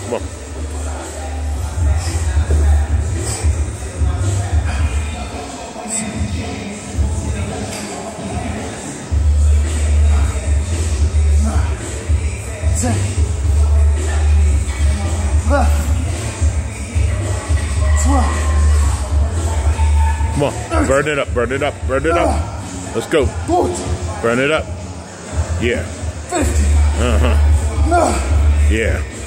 Come on. 10. Come on, burn it up, burn it up, burn it up. Let's go. Burn it up. Yeah. 50. Yeah.